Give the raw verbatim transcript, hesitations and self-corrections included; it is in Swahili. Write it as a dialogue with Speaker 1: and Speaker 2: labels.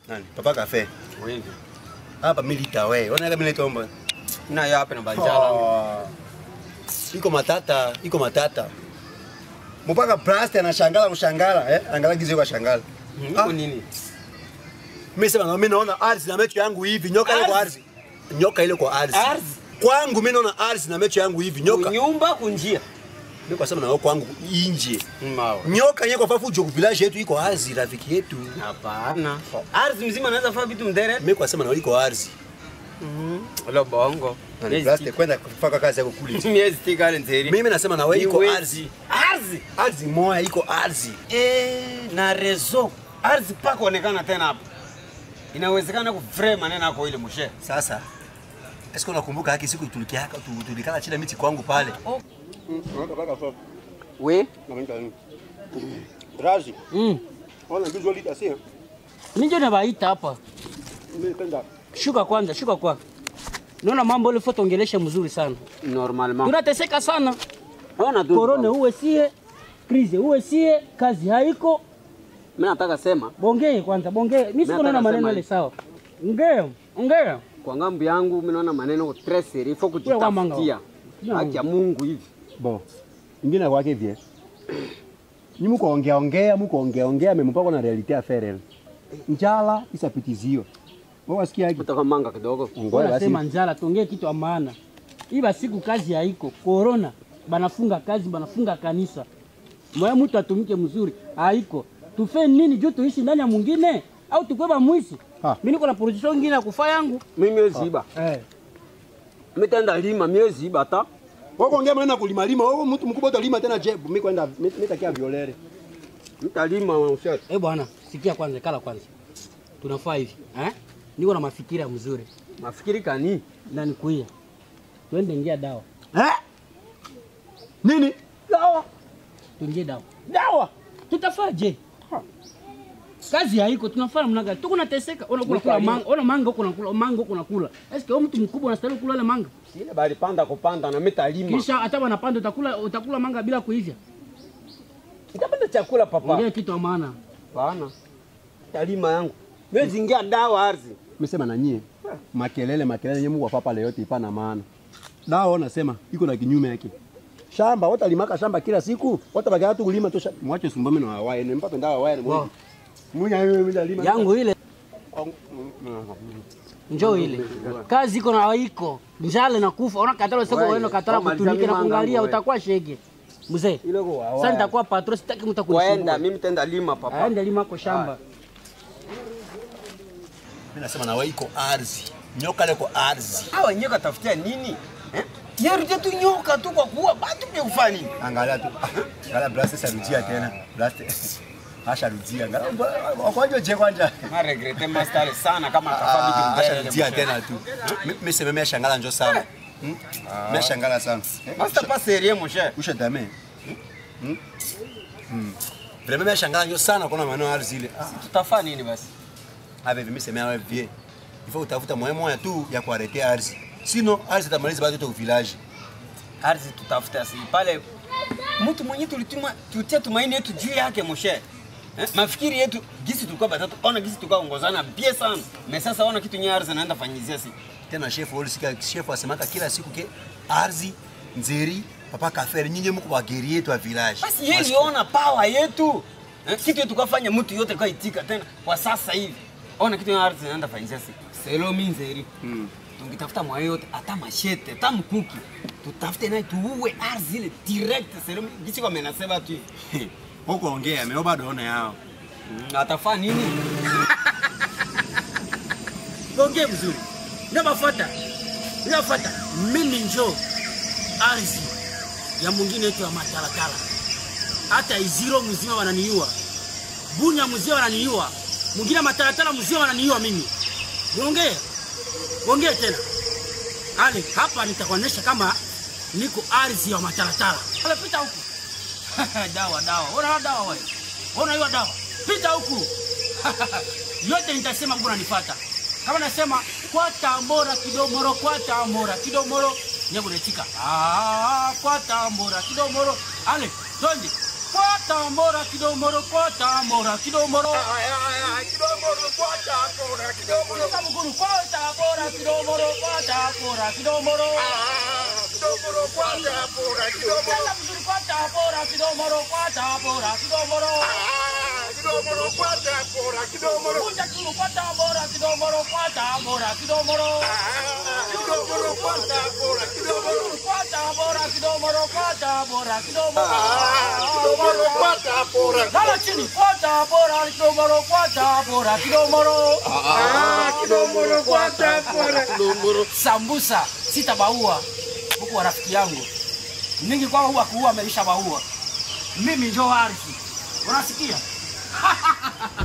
Speaker 1: Nani? Papa Cafe.
Speaker 2: Wewe.
Speaker 1: Hapa milita wewe. Ona kama milita omba.
Speaker 2: Na yapi na banjala.
Speaker 1: Oh. Iko matata, iko matata. Mpaka Blast anashangala kushangala, eh? Angalia gizo kwa shangala.
Speaker 2: Iko nini?
Speaker 1: Mimi sema mimi naona ardhi na mecho yangu hivi, nyoka ile kwa ardhi. Nyoka ile kwa ardhi.
Speaker 2: Ardhi.
Speaker 1: Kwangu mimi naona ardhi na mecho yangu hivi, nyoka.
Speaker 2: Nyumba kunjia.
Speaker 1: Mimi kwa sema na wewe kwangu nje.
Speaker 2: Mao.
Speaker 1: Nyoka yeye kwa fafu joku village yetu iko ardhi rafiki yetu.
Speaker 2: Hapana. Ardhi mzima anaweza faa vitu mdere.
Speaker 1: Mimi kwa sema na wewe iko ardhi.
Speaker 2: Mhm. Wala bongo.
Speaker 1: Blast kwenda kufaka kazi yako kule.
Speaker 2: Miezi tika nzeri.
Speaker 1: Mimi nasema na wewe iko ardhi.
Speaker 2: Ardhi.
Speaker 1: Ardhi moja iko ardhi.
Speaker 2: Eh, na rezo. Ardhi paka onekana tena hapo. Inawezekana kuframe maneno yako ile mshe.
Speaker 1: Sasa esko unakumbuka haki siku tulikia tulikala chini miti kwangu pale.
Speaker 2: Oh.
Speaker 3: We?
Speaker 1: Razi.
Speaker 3: Mm.
Speaker 1: Ona ndio lita sio.
Speaker 3: Ninjo na baita hapa.
Speaker 1: Nimependa.
Speaker 3: Shuka kwanza, shuka kwanza. Naona mambo ile foto ongelesha mzuri sana.
Speaker 2: Normalement.
Speaker 3: Tunateseka sana.
Speaker 2: Ona tu.
Speaker 3: Corona uwe sie, krize uwe sie, kazi haiko.
Speaker 2: Mimi nataka sema,
Speaker 3: Bongee kwanza, bongee. Mimi siko naona maneno ile sawa. Ongea, ongea.
Speaker 2: kwa ngambo yangu mimi naona maneno très sérieux, il faut kujitafutia. Haki ya Mungu hivi.
Speaker 1: Bo. Ingine kwake hivi. Ni mko ongea ongea, mko ongea ongea, mmepaka na reality affaire. Njala isapitizio. Wewe wasikia hiki?
Speaker 2: Kutoka manga kidogo.
Speaker 3: Ngoja basi. Sema njala tuongee kitu maana. Iba siku kazi haiko. Corona banafunga kazi, banafunga kanisa. Moyo mtu atumike mzuri, haiko. Tufe nini juu tuishi ndani ya mwingine au tukweba mwisi? Mimi niko na position nyingine ya kufa yangu.
Speaker 2: Mimi miezi iba. Eh. Mimi tenda lima miezi iba ta.
Speaker 1: Wewe ongea maneno kulima lima, wewe mtu mkubwa utalima tena jebu, mimi kwenda mimi takia violere.
Speaker 2: Nitalima mshati.
Speaker 3: Eh bwana, sikia kwanza, kala kwanza. Tunafaa hivi, eh? Niko na mafikira mzuri.
Speaker 2: Mafikiri kani?
Speaker 3: Na nikuia. Twende ingia dawa.
Speaker 1: Eh? Nini?
Speaker 3: Dawa. Tuingie dawa. Dawa. Tutafaje? Kazi haiko, tunafanya mnaga. Tuko nateseka. Ona kula kula manga, ona manga huko nakula, manga huko nakula. Eske wewe mtu mkubwa unastahili kula ile manga?
Speaker 2: Sile bali panda kupanda na mitalima.
Speaker 3: Kisha hata wanapanda utakula utakula manga bila kuivya.
Speaker 2: Kitapanda chakula papa.
Speaker 3: Ndio kitu maana.
Speaker 2: Bana. Talima yangu. Mimi ingia dawa ardhi.
Speaker 1: Umesema na nyie. Makelele makelele nyemu kwa papa yote ipana maana. Dawa unasema iko na kinyume yake. Shamba watalimaka shamba kila siku, watabaki watu kulima tu mwache sumbame na hawaye, ni mpaka ndawa hawaye ni mmoja. Munya wewe mimi
Speaker 3: yangu ile. Njoo ile. Kazi iko na haiko. Njale na kufa. Ona katalo soko wewe katala kutumika na kuangalia utakuwa shege. Mzee. Sasa nitakuwa patron sitaki mtakuwa.
Speaker 2: Waenda mimi tenda lima papa.
Speaker 3: Aenda lima kwa shamba.
Speaker 1: Mimi nasema na wewe iko ardhi. Nyoka leko ardhi.
Speaker 2: Hawa nyoka tafutia nini? Eh? Yeruje tu nyoka tu kwa kuua batu pia kufanya nini?
Speaker 1: Angalia tu. Angalia Blast sarudia tena. Blast. Asha rudia. Angalia kwanja je kwanja.
Speaker 2: Na regrete master sana kama atafabiki
Speaker 1: mbele. Asha rudia tena tu. Mimi sema mimi shangala njo sana. Mimi shangala sana.
Speaker 2: Master pas sérieux mon cher.
Speaker 1: Usha dame. Hmm? Hmm. Vraiment mimi shangala njo sana kuna maneno ardhi ile.
Speaker 2: Tutafanya nini basi?
Speaker 1: Ave mimi sema wewe vie. Il faut utafuta moyo moja tu ya kuarete ardhi. Sino ardhi tamaliza bado tu village.
Speaker 2: Ardhi tutafuta si pale mtu mwenye tulituma tutia tumaini yetu juu yake moshe. Eh? Mafikiri yetu gisi tulikuwa batatu ona gisi tulikuwa ongozana bie sana. Na sasa ona kitu nya ardhi naenda fanyizia si.
Speaker 1: Tena chef wali sika chef asemaka kila siku ke ardhi nzeri papa kafere nyinyi mko wa geri yetu wa village.
Speaker 2: Basi yeye aliona power yetu. Eh? Kitu yetu kafanya mtu yote kwa itika tena kwa sasa hivi. Ona kitu nya ardhi naenda fanyizia si. Selo minzeri. Mm. Tungitafuta mwayo yote hata machete hata mkuki tutafute naye tuue ardhi ile direct selo gisi kwa menasema tu
Speaker 1: huko ongea mimi bado ona yao
Speaker 2: mm, atafanya nini
Speaker 3: ongea vizuri ndio mafuata ndio mafuata mimi njoo ardhi ya mwingine yetu ya matalatala hata iziro mzima wananiua bunya mzima wananiua mwingine matalatala mzima wananiua mimi ongea ongea tena. Ale hapa nitakuonesha kama niko ardhi ya matalatala. Ale pita huku. Dawa dawa. Ona dawa wewe. Ona hiyo dawa. Pita huku. Yote nitasema mbona nifuata. Kama nasema kwa tambora kidomoro kwa tambora kidomoro nyebu netika. Ah kwa tambora kidomoro. Ale twende. Kwa tambora kidomoro kwa tambora kidomoro. Kidomoro kwa tambora. kidomoro. Kamukuru kwata bora kidomoro kwata bora kidomoro.
Speaker 4: Kidomoro kwata bora kidomoro.
Speaker 3: Kamukuru kwata bora kidomoro kwata bora kidomoro.
Speaker 4: Kidomoro kwata bora kidomoro.
Speaker 3: Kamukuru kwata bora kidomoro kwata bora kidomoro.
Speaker 4: Kidomoro kwata bora kidomoro.
Speaker 3: Kwata bora kidomoro kwata bora kidomoro.
Speaker 4: Kidomoro kwata bora.
Speaker 3: Lala chini kwata bora kidomoro kwata bora kidomoro.
Speaker 4: Kidomoro kwata bora kidomoro.
Speaker 3: Sambusa sitabaua huku wa rafiki yangu ningi kwa huwa kuua ameisha baua. Mimi ndio Arisi, unasikia?